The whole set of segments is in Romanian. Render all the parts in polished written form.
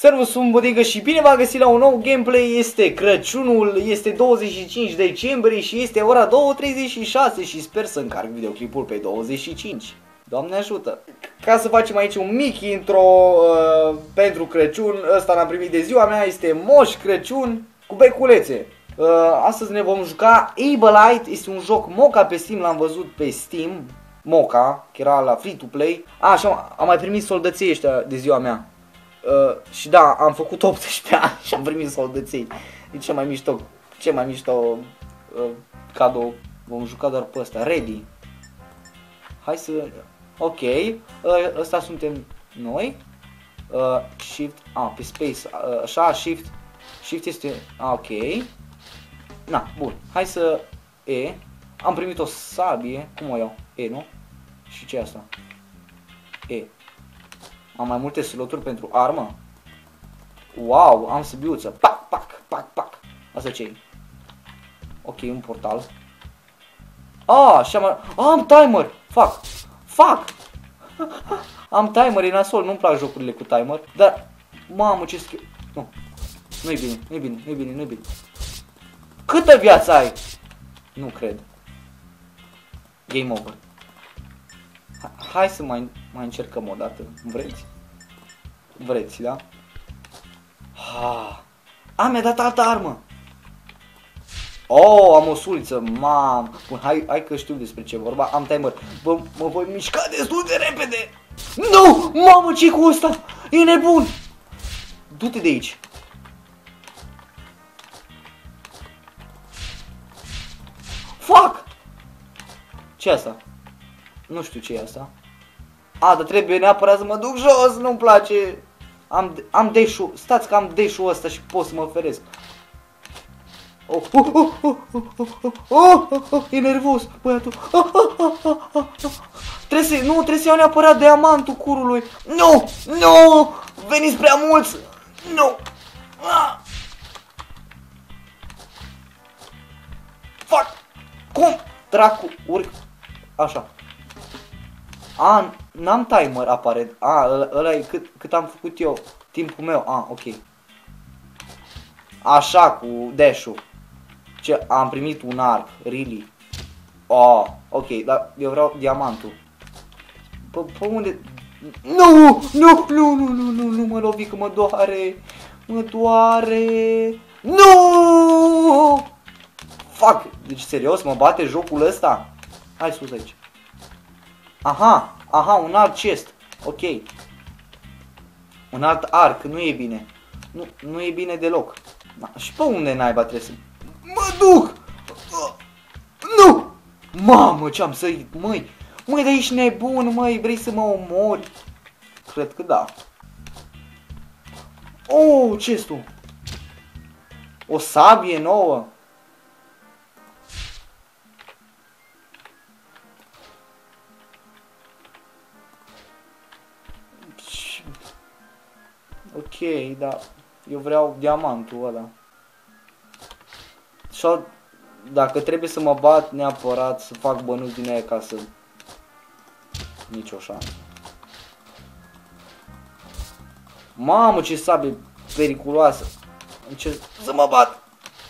Servus, sunt Bodică și bine v-am găsit la un nou gameplay. Este Crăciunul, este 25 decembrie și este ora 2:36 și sper să încarc videoclipul pe 25. Doamne ajută! Ca să facem aici un mic intro pentru Crăciun, ăsta l-am primit de ziua mea, este Moș Crăciun cu beculețe. Astăzi ne vom juca Ableite, este un joc Moca pe Steam, l-am văzut pe Steam, Moca, că era la free to play. Așa, am mai primit soldății ăștia de ziua mea. Și da, am făcut 18 ani și am primit soldăței. E cel mai mișto cadou. Vom juca doar pe ăsta. Ready. Hai să... Ok. Ăsta suntem noi. Shift. Pe space. Așa, shift. Shift este... ok. Na, bun. Hai să... E. Am primit o sabie. Cum o iau? E, nu? Și ce e asta? E. Am mai multe sloturi pentru armă. Wow, am săbiuță. Pac, pac, pac, pac. Asta ce-i? Ok, un portal. Am timer. Fuck. Am timer, e nasol, nu-mi plac jocurile cu timer. Dar, mamă, ce schimb. Nu-i bine. Câtă viață ai? Nu cred. Game over. Hai să mai încercăm o dată. Vreți, da? Mi-a dat altă armă. Am o suliță, mam. Bun, hai că știu despre ce vorba. Am timer. Mă voi mișca destul de repede. Nu! Mamă, ce-i cu ăsta? E nebun! Du-te de aici. Fuck! Ce-i asta? Nu știu ce e asta. Dar trebuie neapărat să mă duc jos, nu-mi place. Am dash-ul, stați că am dash-ul ăsta și pot să mă feresc. E nervos, băiatul. Trebuie să iau neapărat diamantul curului. Nu! Veniți prea mulți! Nu! Fuck! Cum? Dracu, urc. Așa. N-am timer aparent. Ăla e cât am făcut eu. Timpul meu. Ok. Așa, cu dash-ul. Ce? Am primit un arc. Really? Ok, dar eu vreau diamantul. Pe unde? Nu mă lovi că mă doare. Nu! Fuck! Deci serios, mă bate jocul ăsta? Hai sus aici. Aha, un alt chest. Ok. Un alt arc, nu e bine. Nu e bine deloc. Și pe unde naiba trebuie să... Mă duc! Nu! Mamă, ce-am sărit, măi! Măi, dar ești nebun, măi, vrei să mă omori? Cred că da. Chestul! O sabie nouă! Ok, da. Eu vreau diamantul ăla. Și dacă trebuie să mă bat neapărat să fac bănuți din aia ca să... Nici o șansă. Mamă, ce sabie periculoasă. Încerc să mă bat.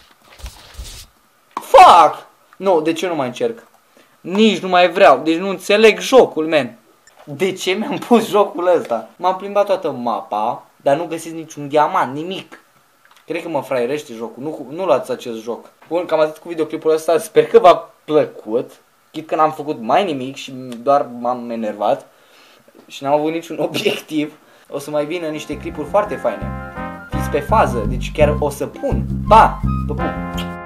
Fuck! Nu, de ce nu mai încerc? Nici nu mai vreau. Deci nu înțeleg jocul, man. De ce mi-am pus jocul ăsta? M-am plimbat toată mapa, dar nu găsesc niciun diamant, nimic. Cred că mă fraierește jocul, nu luați acest joc. Bun, cam atât cu videoclipul ăsta, sper că v-a plăcut. Chit că n-am făcut mai nimic și doar m-am enervat și n-am avut niciun obiectiv. O să mai vină niște clipuri foarte faine. Fiți pe fază, deci chiar o să pun. Pa!